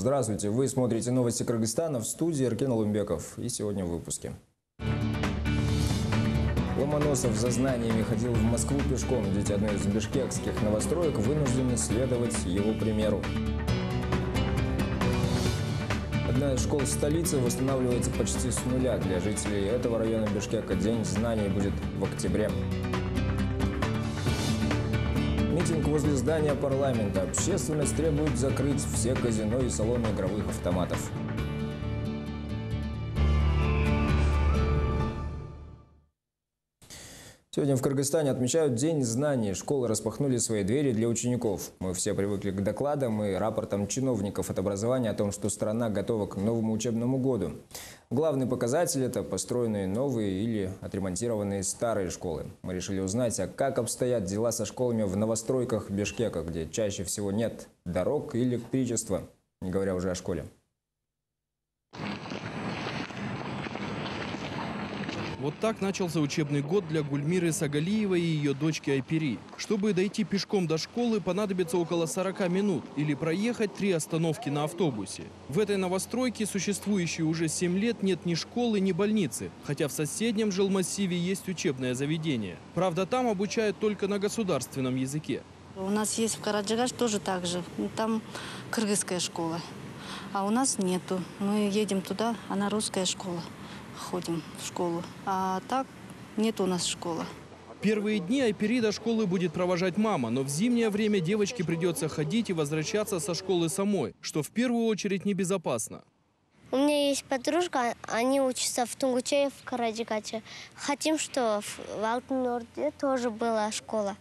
Здравствуйте, вы смотрите новости Кыргызстана, в студии Эркен Алумбеков. И сегодня в выпуске. Ломоносов за знаниями ходил в Москву пешком. Дети одной из бишкекских новостроек вынуждены следовать его примеру. Одна из школ столицы восстанавливается почти с нуля. Для жителей этого района Бишкека День знаний будет в октябре. Митинг возле здания парламента. Общественность требует закрыть все казино и салоны игровых автоматов. Сегодня в Кыргызстане отмечают День знаний. Школы распахнули свои двери для учеников. Мы все привыкли к докладам и рапортам чиновников от образования о том, что страна готова к новому учебному году. Главный показатель – это построенные новые или отремонтированные старые школы. Мы решили узнать, а как обстоят дела со школами в новостройках Бишкека, где чаще всего нет дорог и электричества, не говоря уже о школе. Вот так начался учебный год для Гульмиры Сагалиевой и ее дочки Айпери. Чтобы дойти пешком до школы, понадобится около 40 минут или проехать 3 остановки на автобусе. В этой новостройке, существующей уже 7 лет, нет ни школы, ни больницы, хотя в соседнем жилмассиве есть учебное заведение. Правда, там обучают только на государственном языке. У нас есть в Караджигаш тоже так же, там кыргызская школа, а у нас нету. Мы едем туда, она русская школа. Ходим в школу, а так нет у нас школы. Первые дни Айпери до школы будет провожать мама, но в зимнее время девочке придется ходить и возвращаться со школы самой, что в первую очередь небезопасно. У меня есть подружка, они учатся в Тунгуче, в Караджигаче. Хотим, что в Алтын-Орде тоже была школа.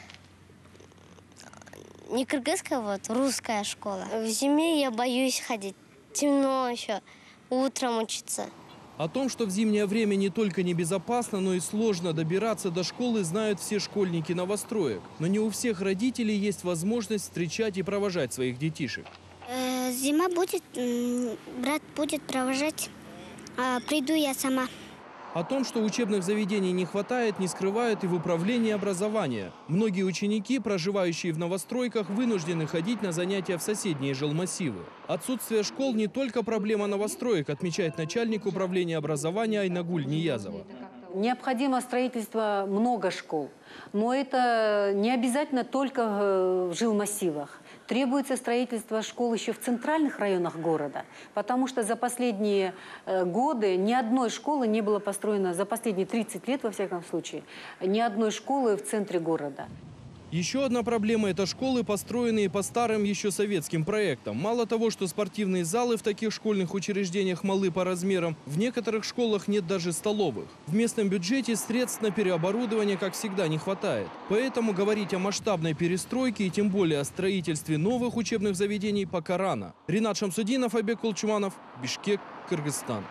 Не кыргызская, вот, русская школа. В зиме я боюсь ходить, темно еще, утром учиться. О том, что в зимнее время не только небезопасно, но и сложно добираться до школы, знают все школьники новостроек. Но не у всех родителей есть возможность встречать и провожать своих детишек. Зима будет, брат будет провожать, а приду я сама. О том, что учебных заведений не хватает, не скрывают и в управлении образования. Многие ученики, проживающие в новостройках, вынуждены ходить на занятия в соседние жилмассивы. Отсутствие школ не только проблема новостроек, отмечает начальник управления образования Айнагуль Ниязова. Необходимо строительство много школ, но это не обязательно только в жилмассивах. Требуется строительство школ еще в центральных районах города, потому что за последние годы ни одной школы не было построено, за последние 30 лет, во всяком случае, ни одной школы в центре города. Еще одна проблема – это школы, построенные по старым еще советским проектам. Мало того, что спортивные залы в таких школьных учреждениях малы по размерам, в некоторых школах нет даже столовых. В местном бюджете средств на переоборудование, как всегда, не хватает. Поэтому говорить о масштабной перестройке и тем более о строительстве новых учебных заведений пока рано. Ринат Шамсудинов, Айбек Кулчуманов, Бишкек, Кыргызстан.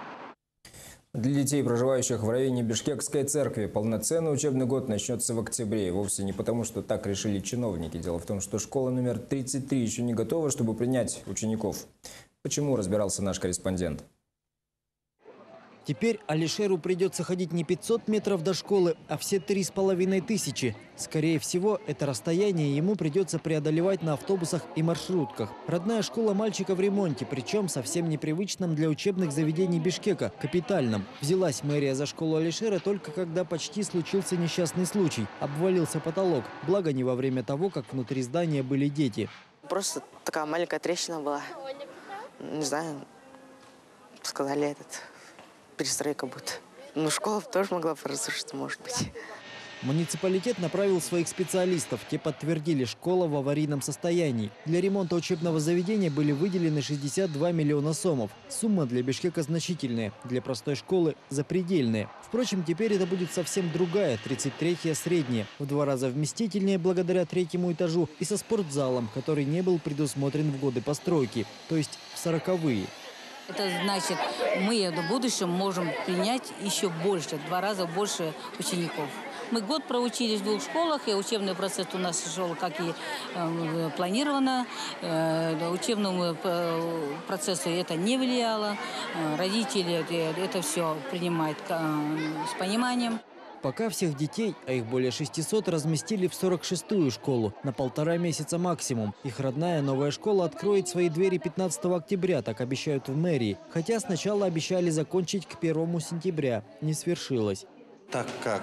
Для детей, проживающих в районе Бишкекской церкви, полноценный учебный год начнется в октябре. И вовсе не потому, что так решили чиновники. Дело в том, что школа номер 33 еще не готова, чтобы принять учеников. Почему, разбирался наш корреспондент. Теперь Алишеру придется ходить не 500 метров до школы, а все 3500. Скорее всего, это расстояние ему придется преодолевать на автобусах и маршрутках. Родная школа мальчика в ремонте, причем совсем непривычном для учебных заведений Бишкека, капитальном. Взялась мэрия за школу Алишера только когда почти случился несчастный случай. Обвалился потолок, благо не во время того, как внутри здания были дети. Просто такая маленькая трещина была. Не знаю, сказали перестройка будет. Но школа тоже могла разрушиться, может быть. Муниципалитет направил своих специалистов. Те подтвердили, школа в аварийном состоянии. Для ремонта учебного заведения были выделены 62 миллиона сомов. Сумма для Бишкека значительная, для простой школы запредельная. Впрочем, теперь это будет совсем другая, 33-я средняя. В 2 раза вместительнее благодаря 3-му этажу и со спортзалом, который не был предусмотрен в годы постройки, то есть в 40-е. Это значит, мы в будущем можем принять еще больше, 2 раза больше учеников. Мы год проучились в 2 школах, и учебный процесс у нас шел, как и планировано. Учебному процессу это не влияло. Родители это все принимают с пониманием. Пока всех детей, а их более 600, разместили в 46-ю школу на 1,5 месяца максимум. Их родная новая школа откроет свои двери 15 октября, так обещают в мэрии. Хотя сначала обещали закончить к 1 сентября. Не свершилось. Так как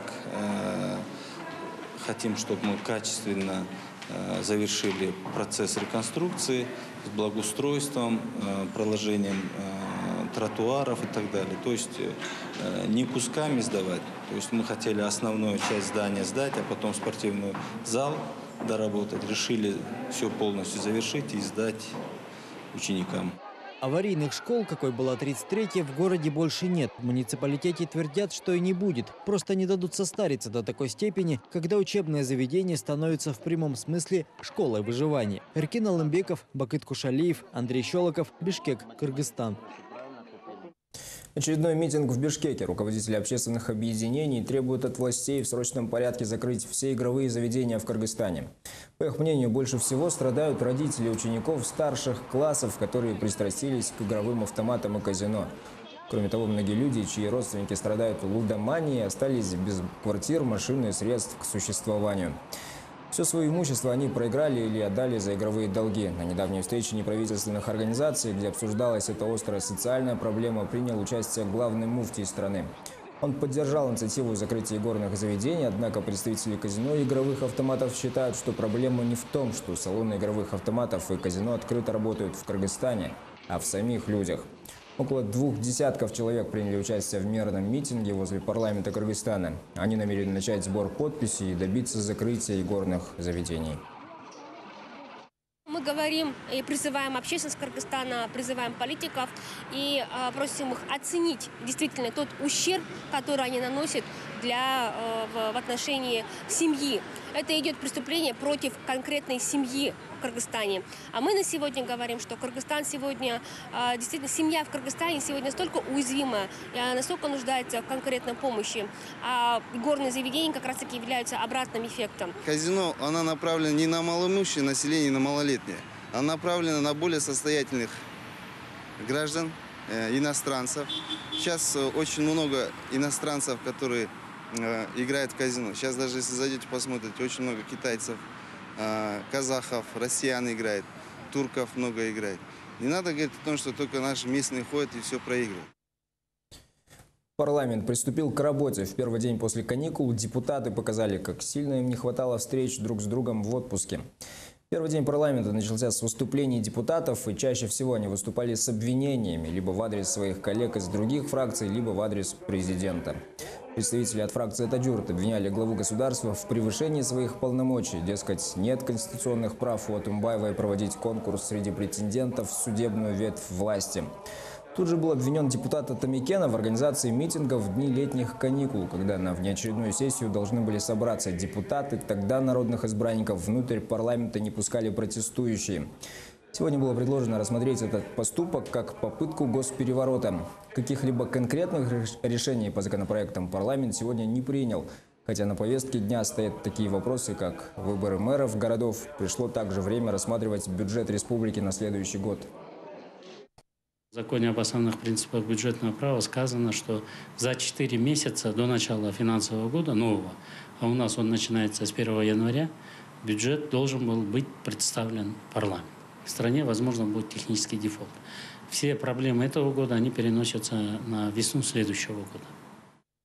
хотим, чтобы мы качественно завершили процесс реконструкции с благоустройством, проложением тротуаров и так далее. То есть не кусками сдавать. То есть мы хотели основную часть здания сдать, а потом спортивный зал доработать. Решили все полностью завершить и сдать ученикам. Аварийных школ, какой была 33-я, в городе больше нет. В муниципалитете твердят, что и не будет. Просто не дадут состариться до такой степени, когда учебное заведение становится в прямом смысле школой выживания. Эркин Алымбеков, Бакыт Кушалиев, Андрей Щелоков, Бишкек, Кыргызстан. Очередной митинг в Бишкеке. Руководители общественных объединений требуют от властей в срочном порядке закрыть все игровые заведения в Кыргызстане. По их мнению, больше всего страдают родители учеников старших классов, которые пристрастились к игровым автоматам и казино. Кроме того, многие люди, чьи родственники страдают лудоманией, остались без квартир, машин и средств к существованию. Все свое имущество они проиграли или отдали за игровые долги. На недавней встрече неправительственных организаций, где обсуждалась эта острая социальная проблема, принял участие главный муфтий страны. Он поддержал инициативу закрытия игорных заведений, однако представители казино и игровых автоматов считают, что проблема не в том, что салоны игровых автоматов и казино открыто работают в Кыргызстане, а в самих людях. Около 2 десятков человек приняли участие в мирном митинге возле парламента Кыргызстана. Они намерены начать сбор подписей и добиться закрытия игорных заведений. Мы говорим и призываем общественность Кыргызстана, призываем политиков и просим их оценить действительно тот ущерб, который они наносят в отношении семьи. Это идет преступление против конкретной семьи в Кыргызстане. А мы на сегодня говорим, что Кыргызстан сегодня, действительно, семья в Кыргызстане сегодня настолько уязвима, настолько нуждается в конкретной помощи. А игорные заведения как раз-таки являются обратным эффектом. Казино, она направлена не на малоимущее население, на малолетнее. Она направлена на более состоятельных граждан, иностранцев. Сейчас очень много иностранцев, которые играют в казино. Сейчас даже если зайдете, посмотрите, очень много китайцев, казахов, россиян играет, турков много играет. Не надо говорить о том, что только наши местные ходят и все проигрывают. Парламент приступил к работе. В первый день после каникул депутаты показали, как сильно им не хватало встреч друг с другом в отпуске. Первый день парламента начался с выступлений депутатов, и чаще всего они выступали с обвинениями либо в адрес своих коллег из других фракций, либо в адрес президента. Представители от фракции «Атадюрт» обвиняли главу государства в превышении своих полномочий. Дескать, нет конституционных прав у Атымбаевой проводить конкурс среди претендентов в судебную ветвь власти. Тут же был обвинен депутат Атамикена в организации митингов в дни летних каникул, когда на внеочередную сессию должны были собраться депутаты. Тогда народных избранников внутрь парламента не пускали протестующие. Сегодня было предложено рассмотреть этот поступок как попытку госпереворота. Каких-либо конкретных решений по законопроектам парламент сегодня не принял. Хотя на повестке дня стоят такие вопросы, как выборы мэров городов. Пришло также время рассматривать бюджет республики на следующий год. В законе об основных принципах бюджетного права сказано, что за 4 месяца до начала финансового года нового, а у нас он начинается с 1 января, бюджет должен был быть представлен парламенту. В стране, возможно, будет технический дефолт. Все проблемы этого года, они переносятся на весну следующего года.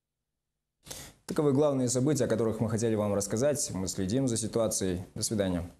Таковы главные события, о которых мы хотели вам рассказать. Мы следим за ситуацией. До свидания.